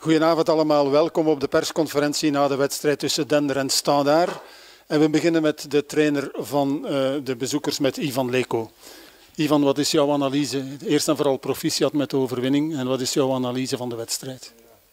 Goedenavond allemaal, welkom op de persconferentie na de wedstrijd tussen Dender en Standaard. En we beginnen met de trainer van de bezoekers, met Ivan Leko. Ivan, wat is jouw analyse? Eerst en vooral proficiat met de overwinning. En wat is jouw analyse van de wedstrijd?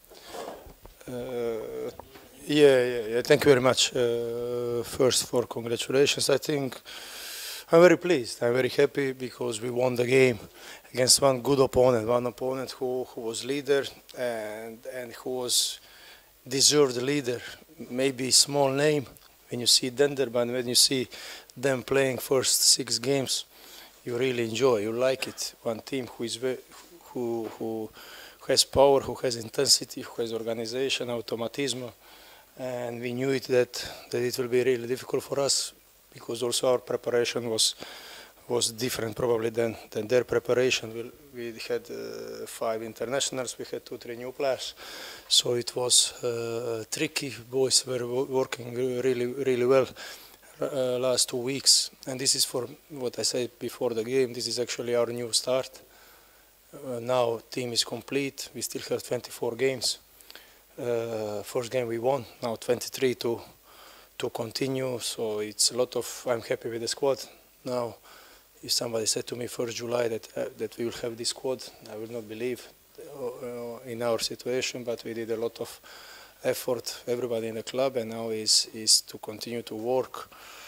Thank you very much. First, for congratulations. I think I'm very pleased. I'm very happy because we won the game against one good opponent, who was leader and who was deserved leader. Maybe small name when you see Dender, but when you see them playing first 6 games, you really enjoy. You like it. One team who has power, who has intensity, who has organization, automatism, and we knew that it will be really difficult for us because also our preparation was different probably than their preparation. We had 5 internationals, we had 2-3 new players, so it was tricky. Boys were working really well last 2 weeks, and this is for what I said before the game. This is actually our new start. Now team is complete. We still have 24 games. First game we won. Now 23 to continue. So it's a lot of. I'm happy with the squad. Now, if somebody said to me 1st July that we will have this squad, I will not believe in our situation. But we did a lot of effort, everybody in the club, and now is to continue to work.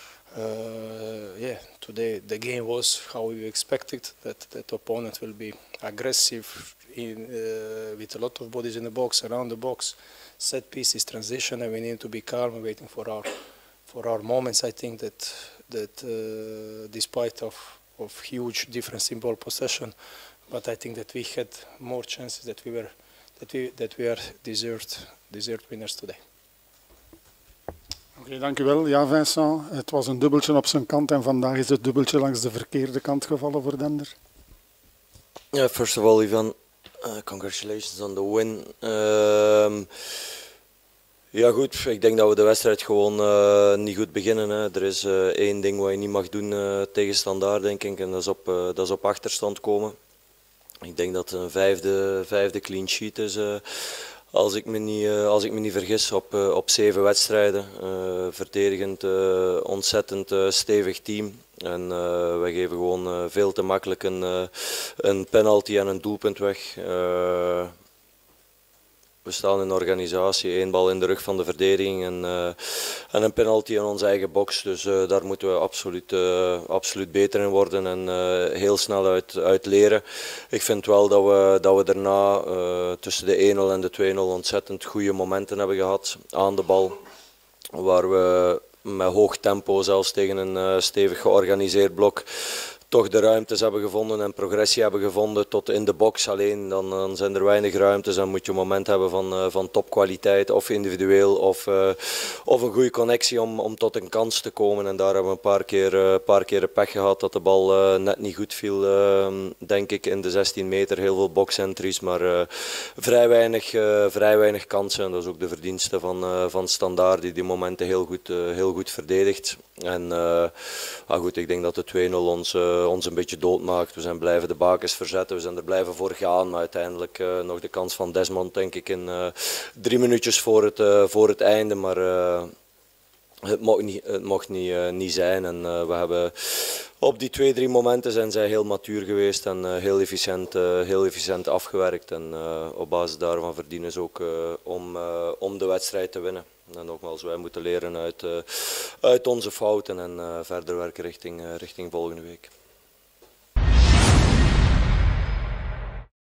Today the game was how we expected. That opponent will be aggressive with a lot of bodies in the box, around the box, set pieces, transition, and we need to be calm, waiting for our moments. I think that despite of huge difference in ball possession, but I think that we had more chances that we are deserved winners today. Oké, dank u wel. Ja, Vincent, het was een dubbeltje op zijn kant en vandaag is het dubbeltje langs de verkeerde kant gevallen voor Dender. Yeah, first of all, Ivan, congratulations on the win. Ja goed, ik denk dat we de wedstrijd gewoon niet goed beginnen. Hè. Er is 1 ding wat je niet mag doen tegen Standaard, denk ik, en dat is op achterstand komen. Ik denk dat het een vijfde clean sheet is. Als ik me niet vergis, op 7 wedstrijden. Verdedigend ontzettend stevig team. En wij geven gewoon veel te makkelijk een penalty en een doelpunt weg. We staan in organisatie, 1 bal in de rug van de verdediging en een penalty in onze eigen box. Dus daar moeten we absoluut beter in worden en heel snel uit leren. Ik vind wel dat we daarna tussen de 1-0 en de 2-0 ontzettend goede momenten hebben gehad aan de bal. Waar we met hoog tempo, zelfs tegen een stevig georganiseerd blok, toch de ruimtes hebben gevonden en progressie hebben gevonden tot in de box alleen. Dan zijn er weinig ruimtes en moet je een moment hebben van topkwaliteit, of individueel of een goede connectie om tot een kans te komen. En daar hebben we een paar keer de pech gehad dat de bal net niet goed viel, denk ik, in de 16 meter. Heel veel box-entries, maar vrij weinig kansen. En dat is ook de verdienste van Standaard, die momenten heel goed verdedigt. En goed, ik denk dat de 2-0 ons een beetje doodmaakt. We zijn blijven de bakens verzetten, we zijn er blijven voor gaan. Maar uiteindelijk nog de kans van Desmond, denk ik, in 3 minuutjes voor het einde. Maar het mocht niet zijn. En we hebben op die 2-3 momenten zijn zij heel matuur geweest en heel efficiënt afgewerkt. En op basis daarvan verdienen ze ook om de wedstrijd te winnen. En nogmaals, wij moeten leren uit onze fouten en verder werken richting volgende week.